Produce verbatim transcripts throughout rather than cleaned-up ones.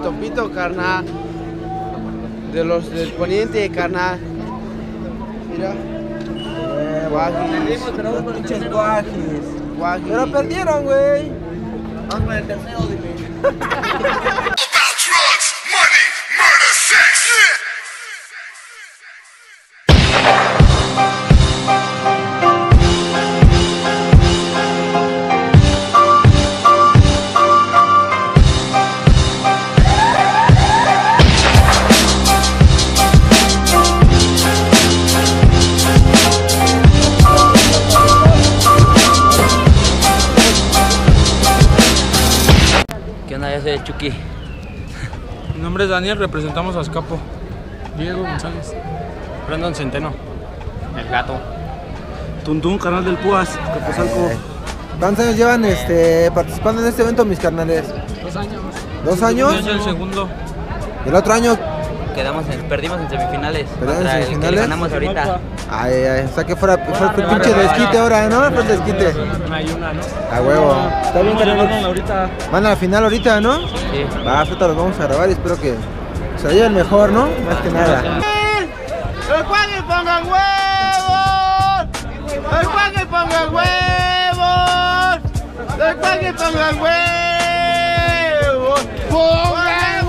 Topito, carnal. De los del poniente, carnal. Mira. Eh, Guajis. Los pinches guajis. Guajis. Pero perdieron, güey. Vamos por el tercero, dime. ¿Qué onda? Yo soy Chucky. Mi nombre es Daniel, representamos a Azcapo. Diego González. Brandon Centeno. El gato. Tuntún, canal del Púas, Capozalco. ¿Cuántos años llevan este, participando en este evento, mis carnales? Dos años. ¿Dos años? Yo soy el segundo. ¿El otro año? Quedamos en, perdimos en semifinales. ¿Perdieron en Contra el que semifinales? le ganamos ahorita. Ay, ay, o sea que fuera, fue el pinche desquite ahora, ¿no? Fue el desquite. Hay una, ¿no? A huevo. Está bien, carnal. ahorita. Van a la final ahorita, ¿no? Sí. Va, ahorita los vamos a grabar y espero que se la lleven mejor, ¿no? Más que nada. ¡El Juan ponga huevos! ¡El Juan ponga huevos! ¡El Juan ponga huevos! ¡Ponga huevos!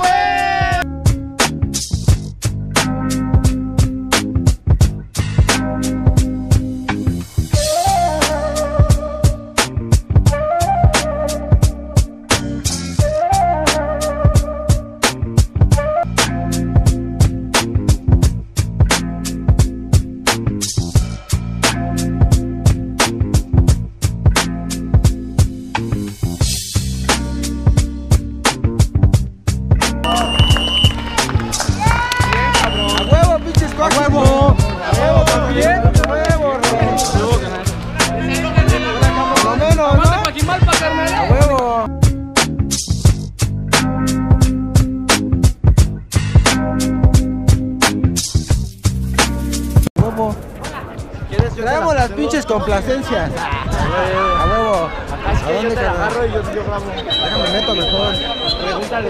Traemos las pinches complacencias. A huevo. ¿A dónde, carnal? Déjame meto mejor. Pregúntale.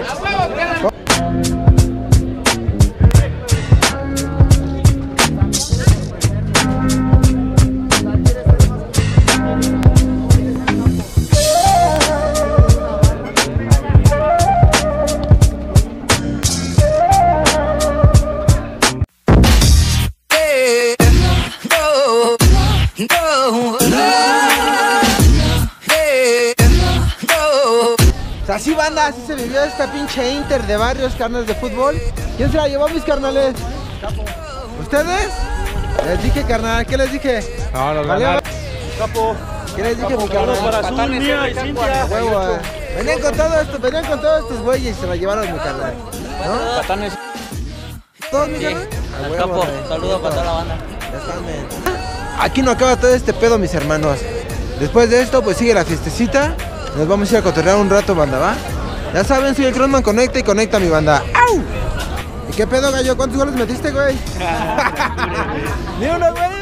Así, banda, así se vivió esta pinche Inter de Barrios, carnales de fútbol. ¿Quién se la llevó, mis carnales? Capo. ¿Ustedes? Les dije, carnal, ¿qué les dije? No, los ¿Vale? ganaron. Capo. ¿Qué les dije, mi carnal? Para Azul, mía y Cintia. Huevo, eh. Venían con todo esto, venían con todos estos güeyes y se la llevaron, mi carnal. ¿No? Patanes. ¿Todos, mi Sí. carnal? A El huevo, capo. güey. Saludos para toda la banda. Ya están, men. Aquí no acaba todo este pedo, mis hermanos. Después de esto, pues sigue la fiestecita. Nos vamos a ir a cotorrear un rato, banda, ¿va? Ya saben, soy el Crossman, conecta y conecta, mi banda. ¡Au! ¿Y qué pedo, gallo? ¿Cuántos goles metiste, güey? ¿Ni uno, güey?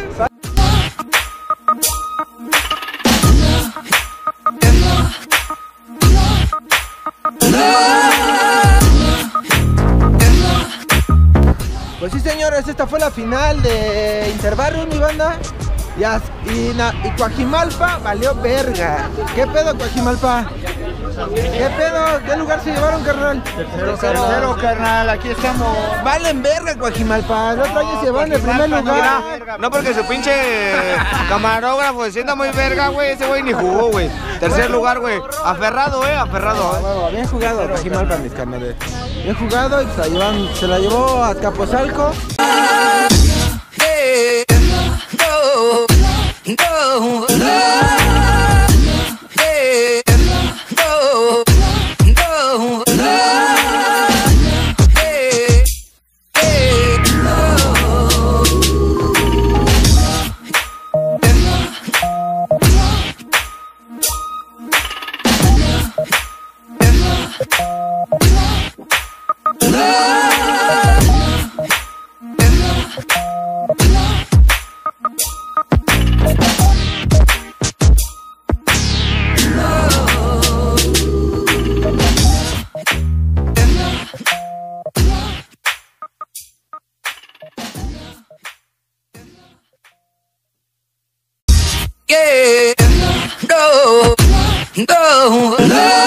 Pues sí, señores, esta fue la final de Interbarrios, mi banda. Y, as, y, na, y Coajimalpa valió verga. ¿Qué pedo, Coajimalpa? ¿Qué pedo? ¿Qué lugar se llevaron, carnal? Tercero, tercero, carnal, aquí estamos. Valen verga, Coajimalpa. El otro año se llevaron el primer lugar. No porque su pinche camarógrafo se sienta muy verga, güey. Ese güey ni jugó, güey. Tercer lugar, güey. Aferrado, eh, aferrado. Huevo, bien jugado, Coajimalpa, mis carnales. Bien jugado y se la, llevan, se la llevó a Capozalco. Yeah, no, no.